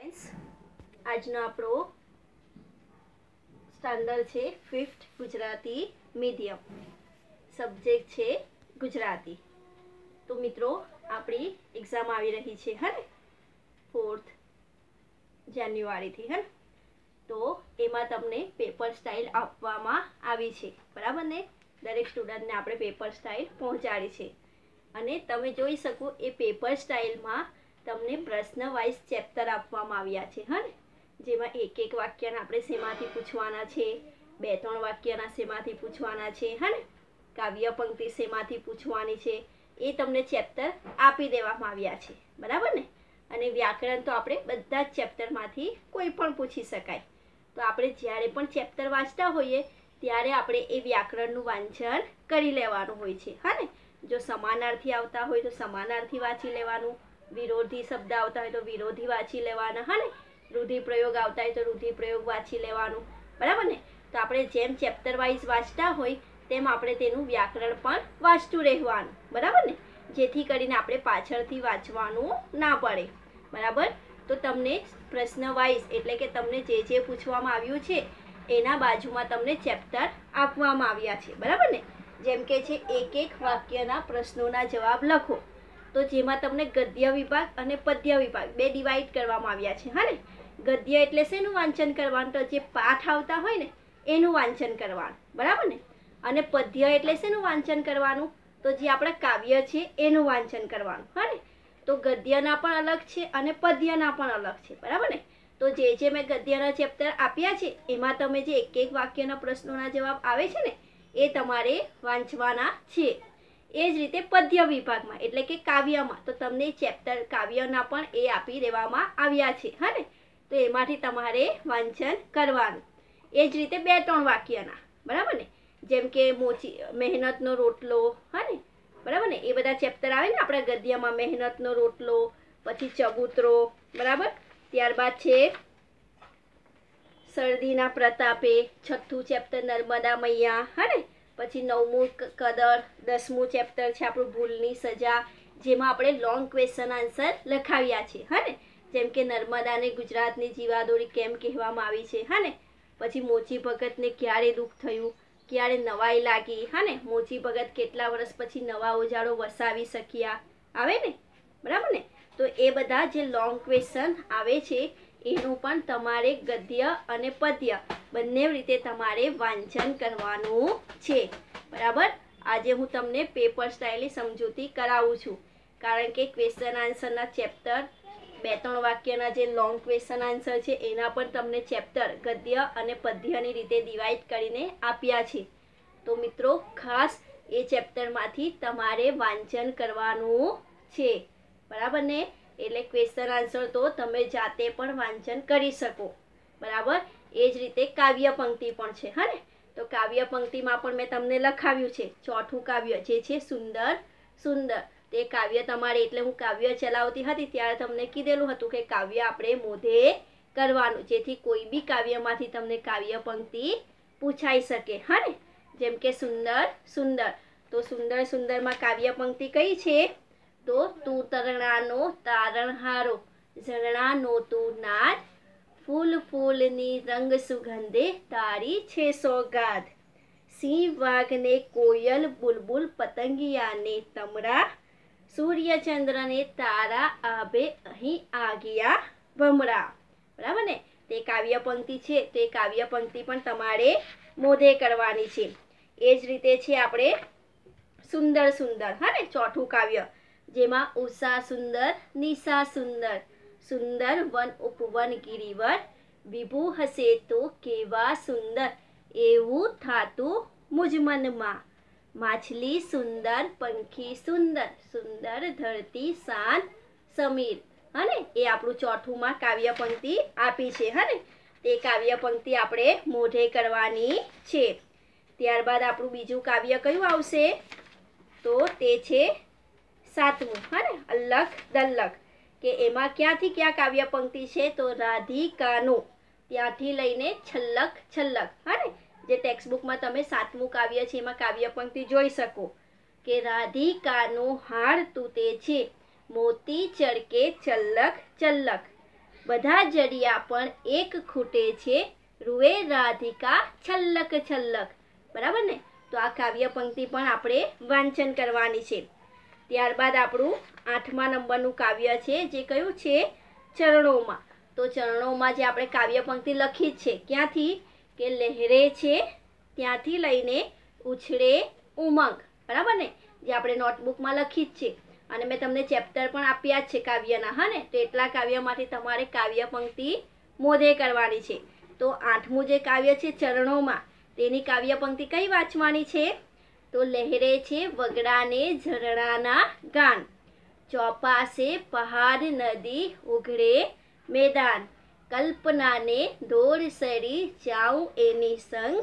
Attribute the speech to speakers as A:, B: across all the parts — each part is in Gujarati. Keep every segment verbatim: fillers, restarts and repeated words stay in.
A: આજનો આપણો સ્ટાન્ડર્ડ છે ફિફ્થ ગુજરાતી મીડિયમ, સબ્જેક્ટ છે ગુજરાતી. તો મિત્રો આપણી એક્ઝામ આવી રહી છે હે ને ફોર્થ જાન્યુઆરીથી હે ને, તો એમાં તમને પેપર સ્ટાઇલ આપવામાં આવી છે, બરાબર ને. દરેક સ્ટુડન્ટને આપણે પેપર સ્ટાઇલ પહોંચાડી છે અને તમે જોઈ શકો એ પેપર સ્ટાઇલમાં તમને પ્રશ્ન વાઇઝ ચેપ્ટર આપવામાં આવ્યા છે હા ને, જેમાં એક એક વાક્યના આપણે શેમાંથી પૂછવાના છે, બે ત્રણ વાક્યના શેમાંથી પૂછવાના છે હા ને, કાવ્ય પંક્તિ શેમાંથી પૂછવાની છે, એ તમને ચેપ્ટર આપી દેવામાં આવ્યા છે, બરાબર ને. અને વ્યાકરણ તો આપણે બધા જ ચેપ્ટરમાંથી કોઈ પણ પૂછી શકાય. તો આપણે જ્યારે પણ ચેપ્ટર વાંચતા હોઈએ ત્યારે આપણે એ વ્યાકરણનું વાંચન કરી લેવાનું હોય છે હા ને. જો સમાનાર્થી આવતા હોય તો સમાનાર્થી વાંચી લેવાનું, વિરોધી શબ્દ આવતા હોય તો વિરોધી વાંચી લેવાના હા ને, રૂઢિપ્રયોગ આવતા હોય તો રૂઢિપ્રયોગ વાંચી લેવાનું, બરાબર ને. તો આપણે જેમ ચેપ્ટર વાઇઝ વાંચતા હોય તેમ આપણે તેનું વ્યાકરણ પણ વાંચતું રહેવાનું, બરાબર ને, જેથી કરીને આપણે પાછળથી વાંચવાનું ના પડે, બરાબર. તો તમને પ્રશ્ન વાઇઝ એટલે કે તમને જે જે પૂછવામાં આવ્યું છે એના બાજુમાં તમને ચેપ્ટર આપવામાં આવ્યા છે, બરાબર ને. જેમ કે છે એક એક વાક્યના પ્રશ્નોના જવાબ લખો, તો જેમાં તમને ગદ્ય વિભાગ અને પદ્ય વિભાગ બે ડિવાઈડ કરવામાં આવ્યા છે હા ને. ગદ્ય એટલે શેનું વાંચન કરવાનું, તો જે પાઠ આવતા હોય ને એનું વાંચન કરવાનું, બરાબર ને. અને પદ્ય એટલે શેનું વાંચન કરવાનું, તો જે આપણા કાવ્ય છે એનું વાંચન કરવાનું હા ને. તો ગદ્યના પણ અલગ છે અને પદ્યના પણ અલગ છે, બરાબર ને. તો જે જે મેં ગદ્યના ચેપ્ટર આપ્યા છે એમાં તમે જે એક એક વાક્યના પ્રશ્નોના જવાબ આવે છે ને એ તમારે વાંચવાના છે. એ જ રીતે પદ્ય વિભાગમાં એટલે કે કાવ્યમાં તો તમને ચેપ્ટર કાવ્યના પણ એ આપી દેવામાં આવ્યા છે હા ને. તો એમાંથી તમારે વાંચન કરવાનું. એ જ રીતે બે ત્રણ વાક્યના, બરાબર ને, જેમ કે મોચી મહેનતનો રોટલો હા ને, બરાબર ને. એ બધા ચેપ્ટર આવે ને આપણા ગદ્યમાં, મહેનતનો રોટલો, પછી ચબૂતરો, બરાબર. ત્યારબાદ છે શરદીના પ્રતાપે, છઠ્ઠું ચેપ્ટર નર્મદા મૈયા હા ને. પછી નવમું કદર, દસમું ચેપ્ટર છે આપણું ભૂલની સજા, જેમાં આપણે લોંગ ક્વેશ્ચન આન્સર લખાવ્યા છે હા ને. જેમ કે નર્મદાને ગુજરાતની જીવાદોરી કેમ કહેવામાં આવી છે હા ને. પછી મોચી ભગતને ક્યારે દુઃખ થયું, ક્યારે નવાઈ લાગી હા ને, મોચી ભગત કેટલા વર્ષ પછી નવા ઓજારો વસાવી શક્યા, આવે ને, બરાબર ને. તો એ બધા જે લોંગ ક્વેશ્ચન આવે છે એનું પણ તમારે ગદ્ય અને પદ્ય બંને રીતે તમારે વાંચન કરવાનું છે, બરાબર. આજે હું તમને પેપર સ્ટાઇલની સમજૂતી કરાવું છું, કારણ કે ક્વેશ્ચન આન્સરના ચેપ્ટર બે ત્રણ વાક્યના જે લોંગ ક્વેશ્ચન આન્સર છે એના પણ તમને ચેપ્ટર ગદ્ય અને પદ્યની રીતે ડિવાઈડ કરીને આપ્યા છે. તો મિત્રો ખાસ એ ચેપ્ટરમાંથી તમારે વાંચન કરવાનું છે, બરાબર ને. એટલે ક્વેશ્ચન આન્સર તો તમે જાતે પણ વાંચન કરી શકો, બરાબર. એ જ રીતે કાવ્ય પંક્તિ પણ છે હા ને. તો કાવ્ય પંક્તિમાં પણ મેં તમને લખાવ્યું છે ચોથું કાવ્ય જે છે સુંદર સુંદર. તે કાવ્ય તમારે, એટલે હું કાવ્ય ચલાવતી હતી ત્યારે તમને કીધેલું હતું કે કાવ્ય આપણે મોઢે કરવાનું, જેથી કોઈ બી કાવ્યમાંથી તમને કાવ્ય પંક્તિ પૂછાઈ શકે હા ને. જેમ કે સુંદર સુંદર, તો સુંદર સુંદરમાં કાવ્ય પંક્તિ કઈ છે, તો તું તરણાનો તારણહારો, ઝરણાનો તું નાદ, ફૂલ ફૂલની રંગ સુગંધે તારી છે સોગાદ, સિંહ વાઘને કોયલ બુલબુલ પતંગિયાને તમરા, સૂર્યચંદ્રને તારા આભે અહીં આગિયા ભમરા, બરાબર ને. તે કાવ્ય પંક્તિ છે, તે કાવ્ય પંક્તિ પણ તમારે મોઢે કરવાની છે. એ જ રીતે છે આપણે સુંદર સુંદર હા ને, ચોથું કાવ્ય, જેમાં ઉષા સુંદર નિશા સુંદર, સુંદર વન ઉપવન ગિરિવર, વિભુ હશે તો કેવા સુંદર, એવું થાતું મુજ મનમાં, માછલી સુંદર પંખી સુંદર, સુંદર ધરતી શાન સમીર હા ને. એ આપણું ચોથુંમાં કાવ્ય પંક્તિ આપી છે હા ને. તે કાવ્ય પંક્તિ આપણે મોઢે કરવાની છે. ત્યારબાદ આપણું બીજું કાવ્ય કયું આવશે, તો તે છે સાતમું હા ને, અલ્લખ દલ્લખ. કે એમાં ક્યાંથી ક્યાં કાવ્ય પંક્તિ છે, તો રાધિકાનો ત્યાંથી લઈને છલ્લક છલ્લક હા ને. જે ટેક્સ્ટબુકમાં તમે સાતમું કાવ્ય છે એમાં કાવ્ય પંક્તિ જોઈ શકો કે રાધિકાનો હાર તું તે છે, મોતી ચળકે ચલ્લક ચલ્લક, બધા જડિયા પણ એક ખૂટે છે, રૂએ રાધિકા છલ્લક છલ્લક. બરાબર ને? તો આ કાવ્ય પંક્તિ પણ આપણે વાંચન કરવાની છે. ત્યારબાદ આપણું આઠમા નંબરનું કાવ્ય છે, જે કયું છે? ચરણોમાં. તો ચરણોમાં જે આપણે કાવ્ય પંક્તિ લખી જ છે, ક્યાંથી? કે લહેરે છે ત્યાંથી લઈને ઉછળે ઉમંગ. બરાબર ને? જે આપણે નોટબુકમાં લખી જ છે, અને મેં તમને ચેપ્ટર પણ આપ્યા જ છે કાવ્યના. હા ને? તો એટલા કાવ્યમાંથી તમારે કાવ્ય પંક્તિ મોઢે કરવાની છે. તો આઠમું જે કાવ્ય છે ચરણોમાં, તેની કાવ્ય પંક્તિ કઈ વાંચવાની છે? તો લહેરે છે વગડાને ઝરણાના ગાન, ચોપાસે પહાડ નદી ઉઘડે મેદાન, કલ્પનાને દોર સરી જાઉં એની સંગ,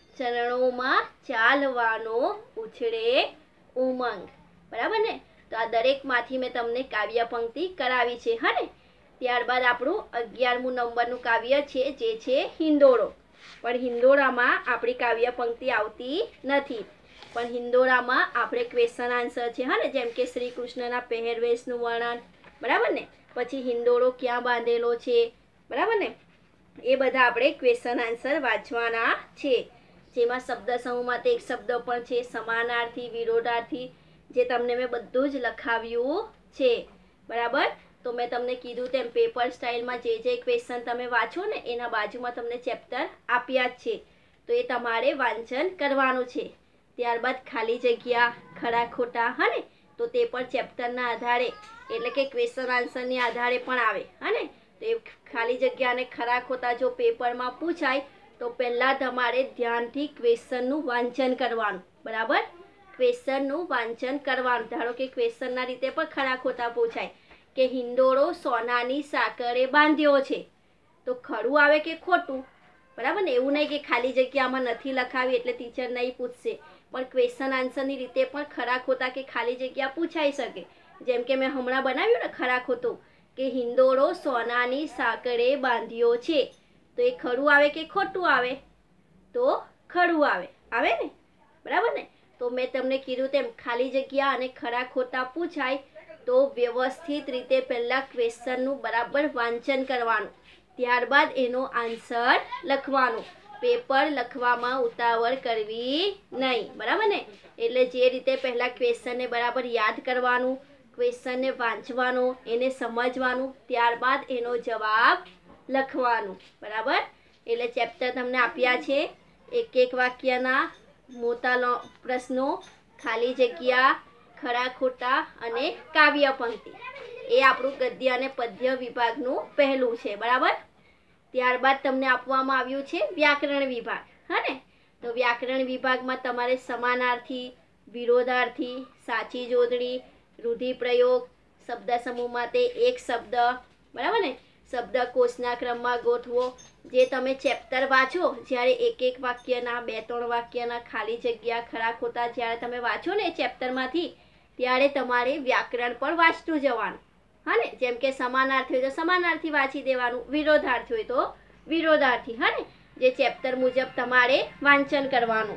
A: ચરણોમાં ચાલવાનો ઉછળે ઉમંગ. બરાબર ને? તો આ દરેકમાંથી મેં તમને કાવ્ય પંક્તિ કરાવી છે. હા ને? ત્યારબાદ આપણું અગિયારમું નંબરનું કાવ્ય છે, જે છે હિંડોળો. પણ હિંડોળામાં આપણી કાવ્ય પંક્તિ આવતી નથી, પણ હિંડોળામાં આપણે ક્વેશ્ચન આન્સર છે. હા ને? જેમ કે શ્રી કૃષ્ણના પહેરવેશનું વર્ણન. બરાબર ને? પછી હિંડોળો ક્યાં બાંધેલો છે. બરાબર ને? એ બધા આપણે ક્વેશ્ચન આન્સર વાંચવાના છે. જેમાં શબ્દ સમૂહમાં તે એક શબ્દ પણ છે, સમાનાર્થી, વિરોધાર્થી, જે તમને મેં બધું જ લખાવ્યું છે. બરાબર? તો મેં તમને કીધું તેમ પેપર સ્ટાઇલમાં જે જે ક્વેશ્ચન તમે વાંચો ને, એના બાજુમાં તમને ચેપ્ટર આપ્યા જ છે, તો એ તમારે વાંચન કરવાનું છે. ત્યારબાદ ખાલી જગ્યા, ખરા ખોટા. હા ને? તો તે પણ ચેપ્ટરના આધારે, એટલે કે ક્વેશ્ચન આન્સરની આધારે પણ આવે. હા ને? તો એ ખાલી જગ્યા અને ખરા ખોટા જો પેપરમાં પૂછાય, તો પહેલાં તમારે ધ્યાનથી ક્વેશ્ચનનું વાંચન કરવાનું. બરાબર? ક્વેશ્ચનનું વાંચન કરવાનું. ધારો કે ક્વેશ્ચનના રીતે પણ ખરા ખોટા પૂછાય કે હિંડોળો સોનાની સાકરે બાંધ્યો છે, તો ખરું આવે કે ખોટું? બરાબર ને? એવું નહીં કે ખાલી જગ્યામાં નથી લખાવી એટલે ટીચર નહીં પૂછશે, પણ ક્વેશ્ચન આન્સરની રીતે પણ ખરા ખોટા કે ખાલી જગ્યા પૂછાઈ શકે. જેમ કે મેં હમણાં બનાવ્યું ને ખરા ખોટું, કે હિંડોળો સોનાની સાકરે બાંધ્યો છે, તો એ ખરું આવે કે ખોટું આવે? તો ખરું આવે. આવે ને? બરાબર ને? તો મેં તમને કીધું તેમ ખાલી જગ્યા અને ખરા ખોટા પૂછાય તો વ્યવસ્થિત રીતે પહેલાં ક્વેશ્ચનનું બરાબર વાંચન કરવાનું, ત્યારબાદ એનો આન્સર લખવાનો. પેપર લખવામાં ઉતાવળ કરવી નહીં. બરાબર ને? એટલે જે રીતે પહેલાં ક્વેશ્ચનને બરાબર યાદ કરવાનું, ક્વેશ્ચનને વાંચવાનું, એને સમજવાનું, ત્યારબાદ એનો જવાબ લખવાનું. બરાબર? એટલે ચેપ્ટર તમને આપ્યા છે, એક એક વાક્યના મોટા પ્રશ્નો, ખાલી જગ્યા, ખરા ખોટા અને કાવ્ય પંક્તિ. એ આપણું ગદ્ય અને પદ્ય વિભાગનું પહેલું છે. બરાબર? ત્યારબાદ તમને આપવામાં આવ્યું છે વ્યાકરણ વિભાગ. હા ને? તો વ્યાકરણ વિભાગમાં તમારે સમાનાર્થી, વિરોધાર્થી, સાચી જોડણી, રૂઢિપ્રયોગ, શબ્દ સમૂહમાં તે એક શબ્દ. બરાબર ને? શબ્દકોશના ક્રમમાં ગોઠવો. જે તમે ચેપ્ટર વાંચો, જ્યારે એક એક વાક્યના, બે ત્રણ વાક્યના, ખાલી જગ્યા, ખરા ખોટા જ્યારે તમે વાંચો ને એ ચેપ્ટરમાંથી, ત્યારે તમારે વ્યાકરણ પણ વાંચતું જવાનું. હા ને? જેમ કે સમાનાર્થી હોય તો સમાનાર્થી વાંચી દેવાનું, વિરોધાર્થી હોય તો વિરોધાર્થી. હા ને? જે ચેપ્ટર મુજબ તમારે વાંચન કરવાનું.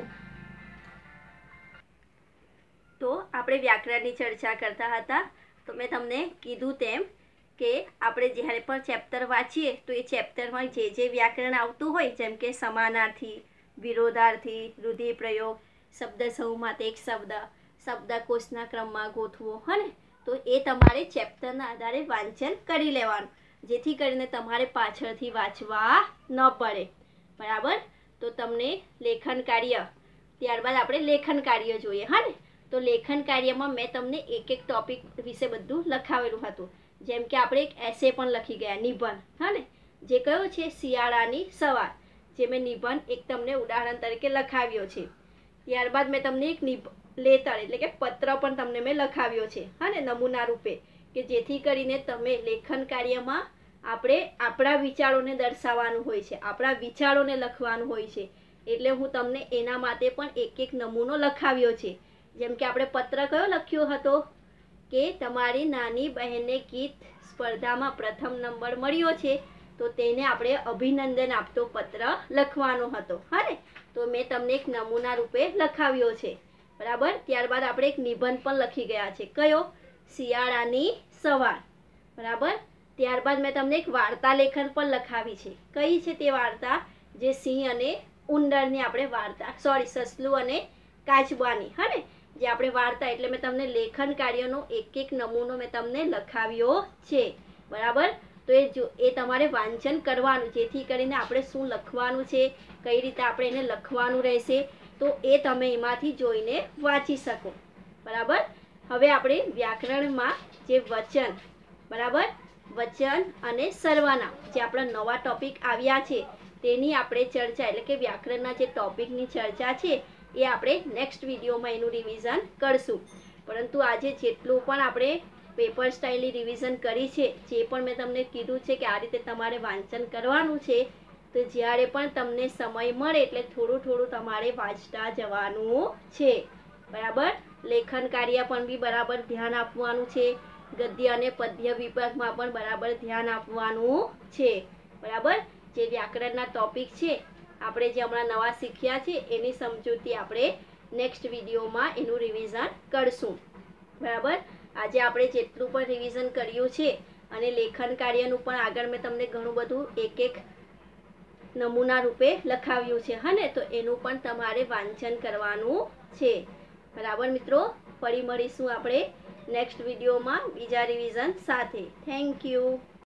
A: તો આપણે વ્યાકરણની ચર્ચા કરતા હતા. તો મેં તમને કીધું તેમ કે આપણે જ્યારે પણ ચેપ્ટર વાંચીએ તો એ ચેપ્ટરમાં જે જે વ્યાકરણ આવતું હોય, જેમ કે સમાનાર્થી, વિરોધાર્થી, રૂઢિપ્રયોગ, શબ્દ સમૂહમાં તે એક શબ્દ, શબ્દકોશના ક્રમમાં ગોઠવો. હા ને? તો એ તમારે ચેપ્ટરના આધારે વાંચન કરી લેવાનું, જેથી કરીને તમારે પાછળથી વાંચવા ન પડે. બરાબર? તો તમને લેખન કાર્ય, ત્યારબાદ આપણે લેખન કાર્ય જોઈએ. હા ને? તો લેખન કાર્યમાં મેં તમને એક એક ટોપિક વિશે બધું લખાવેલું હતું. જેમ કે આપણે એક એસે પણ લખી ગયા, નિબંધ. હા ને? જે કયો છે? શિયાળાની સવાર. જે મેં નિબંધ એક તમને ઉદાહરણ તરીકે લખાવ્યો છે. ત્યારબાદ મેં તમને એક નિબ લેટર એટલે કે પત્ર પણ તમને મેં લખાવ્યો છે. હા ને? નમૂના રૂપે, કે જેથી કરીને તમે લેખન કાર્યમાં આપણે આપણા વિચારોને દર્શાવવાનું હોય છે, આપણા વિચારોને લખવાનું હોય છે. એટલે હું તમને એના માટે પણ એક એક નમૂનો લખાવ્યો છે. જેમ કે આપણે પત્ર કયો લખ્યો હતો? કે તમારી નાની બહેનને ગીત સ્પર્ધામાં પ્રથમ નંબર મળ્યો છે, તો તેને આપણે અભિનંદન આપતો પત્ર લખવાનો હતો. હા ને? તો મેં તમને એક નમૂના રૂપે લખાવ્યો છે. બરાબર? ત્યારબાદ આપણે એક નિબંધ પણ લખી ગયા છે. કયો? શિયાળાની સવાર. બરાબર? ત્યારબાદ મેં તમને એક વાર્તા લેખન પણ લખાવી છે. કઈ છે તે વાર્તા? જે સિંહ અને ઉંદરની આપણે વાર્તા, સોરી સસલું અને કાચબાની, હા ને, જે આપણે વાર્તા, એટલે મેં તમને લેખન કાર્યનો એક એક નમૂનો મેં તમને લખાવ્યો છે. બરાબર? તો એ જો એ તમારે વાંચન કરવાનું, જેથી કરીને આપણે શું લખવાનું છે, કઈ રીતે આપણે એને લખવાનું રહેશે, તો એ તમે એમાંથી જોઈને વાંચી શકો. બરાબર? હવે આપણે વ્યાકરણમાં જે વચન, બરાબર, વચન અને સર્વનામ, જે આપણા નવા ટોપિક આવ્યા છે તેની આપણે ચર્ચા, એટલે કે વ્યાકરણના જે ટોપિકની ચર્ચા છે એ આપણે નેક્સ્ટ વિડીયોમાં એનું રિવિઝન કરશું. પરંતુ આજે જેટલું પણ આપણે પેપર સ્ટાઇલની રિવિઝન કરી છે, જે પણ મેં તમને કીધું છે કે આ રીતે તમારે વાંચન કરવાનું છે, તો જ્યારે પણ તમને સમય મળે એટલે થોડું થોડું તમારે વાંચતા જવાનું છે. બરાબર? લેખન કાર્ય પણ બી બરાબર ધ્યાન આપવાનું છે. ગદ્ય અને પદ્ય વિભાગમાં પણ બરાબર ધ્યાન આપવાનું છે. બરાબર? જે વ્યાકરણના ટોપિક છે આપણે જે હમણાં નવા શીખ્યા છે એની સમજૂતી આપણે નેક્સ્ટ વિડીયોમાં એનું રિવિઝન કરશું. બરાબર? આજે આપણે જેટલું પણ રિવિઝન કર્યું છે અને લેખન કાર્યનું પણ આગળ મેં તમને ઘણું બધું એક એક નમૂના રૂપે લખાવ્યું છે, હા ને, તો એનું પણ તમારે વાંચન કરવાનું છે. બરાબર મિત્રો? ફરી મળીશું આપણે નેક્સ્ટ વિડીયોમાં બીજા રિવિઝન સાથે. Thank you.